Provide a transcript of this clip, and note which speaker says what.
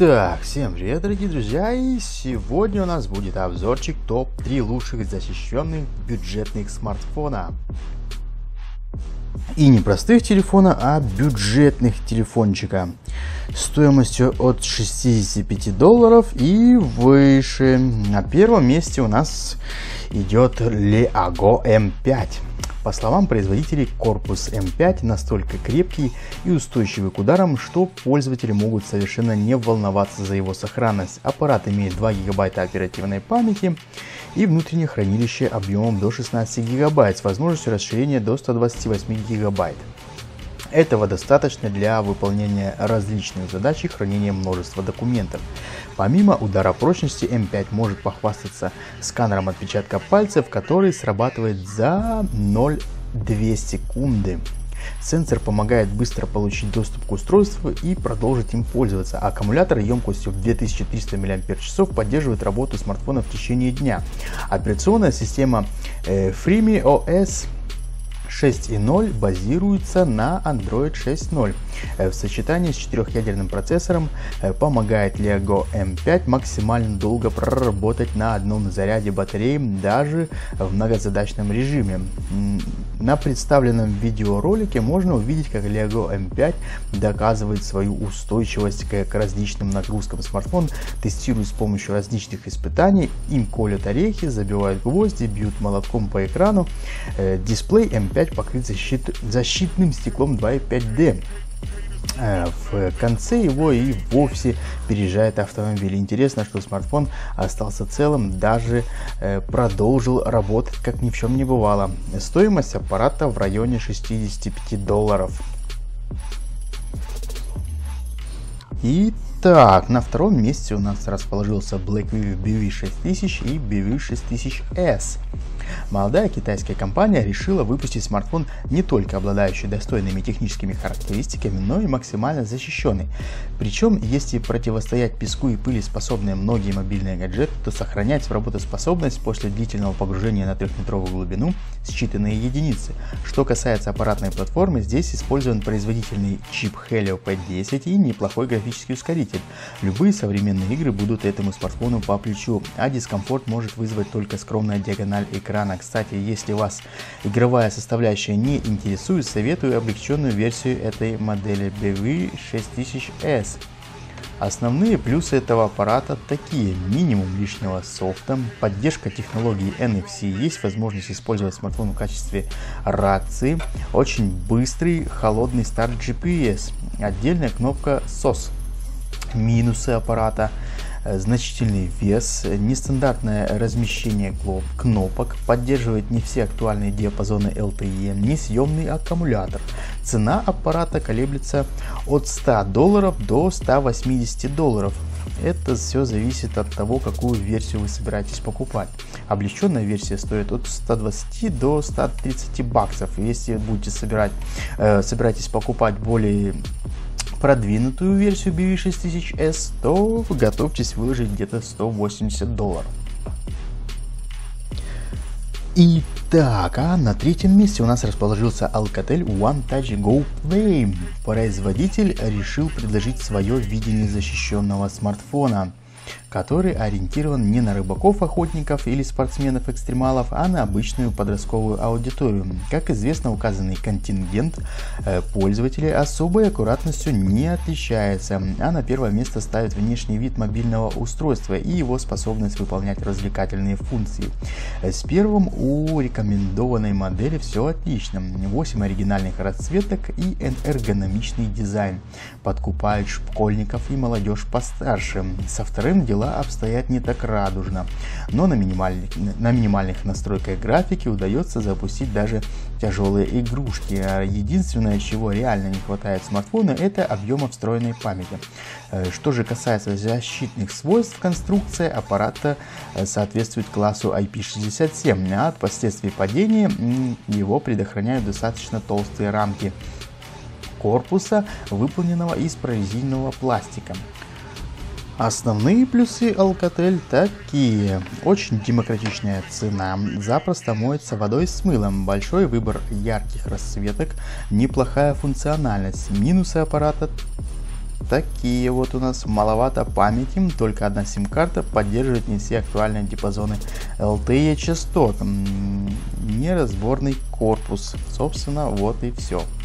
Speaker 1: Итак, всем привет, дорогие друзья, и сегодня у нас будет обзорчик топ-3 лучших защищенных бюджетных смартфона. И не простых телефона, а бюджетных телефончика. Стоимостью от $65 и выше. На первом месте у нас идет Leago M5. По словам производителей, корпус M5 настолько крепкий и устойчивый к ударам, что пользователи могут совершенно не волноваться за его сохранность. Аппарат имеет 2 ГБ оперативной памяти и внутреннее хранилище объемом до 16 ГБ с возможностью расширения до 128 ГБ. Этого достаточно для выполнения различных задач и хранения множества документов. Помимо удара прочности, M5 может похвастаться сканером отпечатка пальцев, который срабатывает за 0,2 секунды. Сенсор помогает быстро получить доступ к устройству и продолжить им пользоваться. Аккумулятор емкостью в 2300 мАч поддерживает работу смартфона в течение дня. Операционная система FreeMeOS 6.0 базируется на Android 6.0. В сочетании с 4-ядерным процессором помогает Leago M5 максимально долго проработать на одном заряде батареи даже в многозадачном режиме. На представленном видеоролике можно увидеть, как Leago M5 доказывает свою устойчивость к различным нагрузкам. Смартфон тестируют с помощью различных испытаний, им колют орехи, забивают гвозди, бьют молотком по экрану. Дисплей M5 покрыт защитным стеклом 2.5D. В конце его и вовсе переезжает автомобиль. Интересно, что смартфон остался целым, даже продолжил работать, как ни в чем не бывало. Стоимость аппарата в районе $65. Итак, на втором месте у нас расположился BlackView BV6000 и BV6000S. Молодая китайская компания решила выпустить смартфон не только обладающий достойными техническими характеристиками, но и максимально защищенный. Причем, если противостоять песку и пыли способны многие мобильные гаджеты, то сохранять работоспособность после длительного погружения на 3-метровую глубину считанные единицы. Что касается аппаратной платформы, здесь использован производительный чип Helio P10 и неплохой графический ускоритель. Любые современные игры будут этому смартфону по плечу, а дискомфорт может вызвать только скромная диагональ экрана. Кстати, если вас игровая составляющая не интересует, советую облегченную версию этой модели BV6000S. Основные плюсы этого аппарата такие: минимум лишнего софта, поддержка технологии NFC, есть возможность использовать смартфон в качестве рации, очень быстрый холодный старт GPS, отдельная кнопка SOS. Минусы аппарата: значительный вес, нестандартное размещение кнопок, поддерживает не все актуальные диапазоны LTE, несъемный аккумулятор. Цена аппарата колеблется от $100 до $180. Это все зависит от того, какую версию вы собираетесь покупать. Облегченная версия стоит от 120 до 130 баксов. Если будете собираетесь покупать более продвинутую версию BV6000S, то готовьтесь выложить где-то $180. Итак, а на третьем месте у нас расположился Alcatel One Touch Go Play. Производитель решил предложить свое видение защищенного смартфона, который ориентирован не на рыбаков-охотников или спортсменов-экстремалов, а на обычную подростковую аудиторию. Как известно, указанный контингент пользователей особой аккуратностью не отличается, а на первое место ставит внешний вид мобильного устройства и его способность выполнять развлекательные функции. С первым у рекомендованной модели все отлично. 8 оригинальных расцветок и эргономичный дизайн подкупают школьников и молодежь постарше. Со вторым дела обстоят не так радужно, но на минимальных настройках графики удается запустить даже тяжелые игрушки. Единственное, чего реально не хватает смартфона, это объема встроенной памяти. Что же касается защитных свойств, конструкция аппарата соответствует классу IP67, а от последствий падения его предохраняют достаточно толстые рамки корпуса, выполненного из прорезиненного пластика. Основные плюсы Alcatel такие: очень демократичная цена, запросто моется водой с мылом, большой выбор ярких расцветок, неплохая функциональность. Минусы аппарата такие вот у нас. Маловато памяти, только одна сим-карта, поддерживает не все актуальные диапазоны LTE частот. Неразборный корпус. Собственно, вот и все.